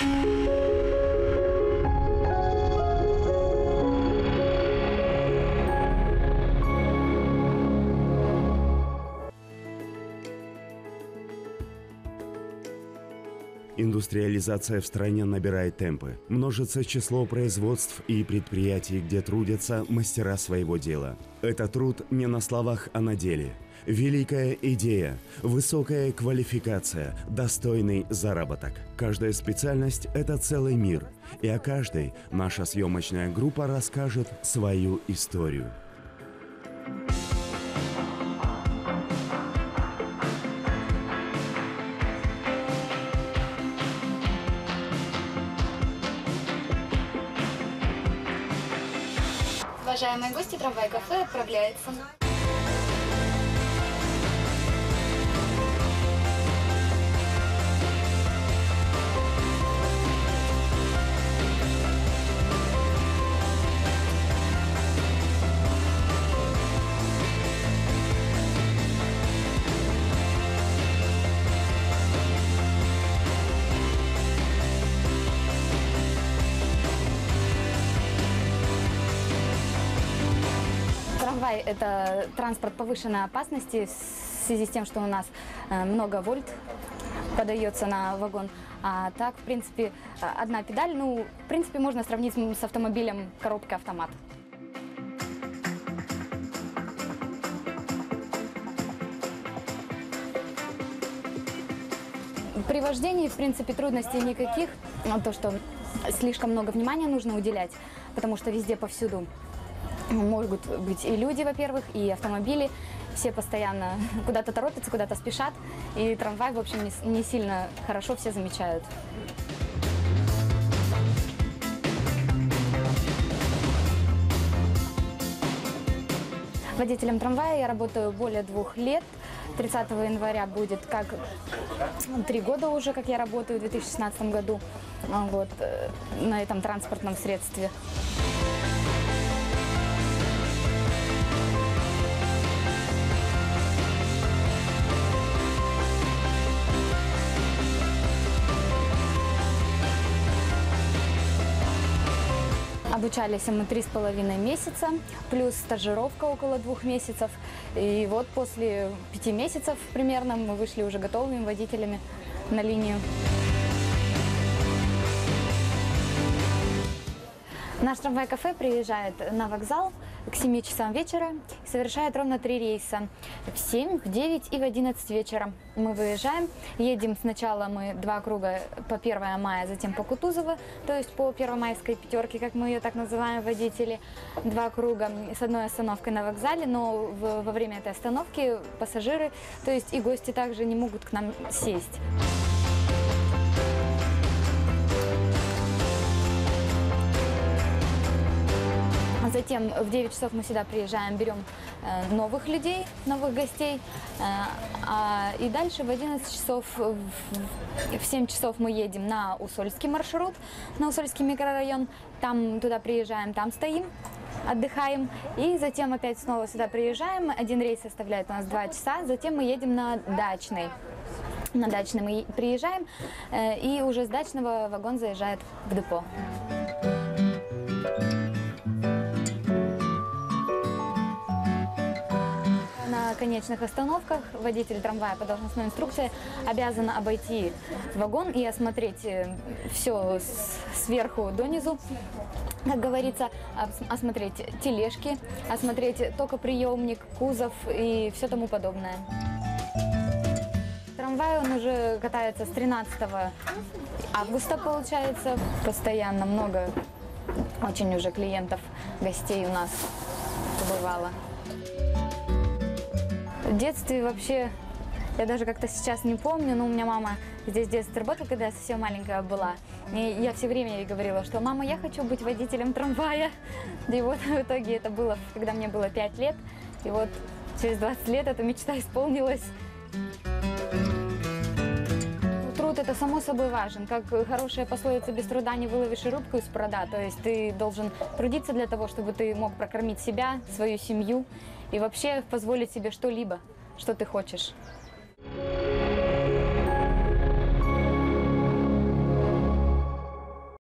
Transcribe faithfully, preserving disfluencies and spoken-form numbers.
Индустриализация в стране набирает темпы. Множится число производств и предприятий, где трудятся мастера своего дела. Это труд не на словах, а на деле. Великая идея, высокая квалификация, достойный заработок. Каждая специальность – это целый мир. И о каждой наша съемочная группа расскажет свою историю. Уважаемые гости, трамвай-кафе отправляется. Трамвай – это транспорт повышенной опасности в связи с тем, что у нас много вольт подается на вагон. А так, в принципе, одна педаль, ну, в принципе, можно сравнить с автомобилем коробкой автомат. При вождении, в принципе, трудностей никаких. То, что слишком много внимания нужно уделять, потому что везде, повсюду могут быть и люди, во-первых, и автомобили. Все постоянно куда-то торопятся, куда-то спешат. И трамвай, в общем, не, не сильно хорошо все замечают. Водителем трамвая я работаю более двух лет. тридцатого января будет как три года уже, как я работаю, в две тысячи шестнадцатом году вот, на этом транспортном средстве. Обучались мы три с половиной месяца, плюс стажировка около двух месяцев. И вот после пяти месяцев примерно мы вышли уже готовыми водителями на линию. Наш трамвай-кафе приезжает на вокзал к семи часам вечера и совершает ровно три рейса. В семь, в девять и в одиннадцать вечера мы выезжаем. Едем сначала мы два круга по первое мая, затем по Кутузово, то есть по первомайской пятерке, как мы ее так называем, водители. Два круга с одной остановкой на вокзале, но в, во время этой остановки пассажиры, то есть и гости также не могут к нам сесть. Затем в девять часов мы сюда приезжаем, берем новых людей, новых гостей. И дальше в одиннадцать часов, в семь часов мы едем на Усольский маршрут, на Усольский микрорайон. Там туда приезжаем, там стоим, отдыхаем. И затем опять снова сюда приезжаем. Один рейс составляет у нас два часа. Затем мы едем на Дачный. На Дачный мы приезжаем, и уже с Дачного вагон заезжает в депо. На конечных остановках водитель трамвая по должностной инструкции обязан обойти вагон и осмотреть все сверху донизу, как говорится, осмотреть тележки, осмотреть токоприемник, кузов и все тому подобное. Трамвай он уже катается с тринадцатого августа, получается. Постоянно много, очень уже клиентов, гостей у нас бывало. В детстве вообще, я даже как-то сейчас не помню, но у меня мама здесь в детстве работала, когда я совсем маленькая была. И я все время ей говорила, что «мама, я хочу быть водителем трамвая». И вот в итоге это было, когда мне было пять лет. И вот через двадцать лет эта мечта исполнилась. Труд – это само собой важен. Как хорошая пословица «без труда не выловишь и рыбку из пруда». То есть ты должен трудиться для того, чтобы ты мог прокормить себя, свою семью и вообще позволить себе что-либо, что ты хочешь.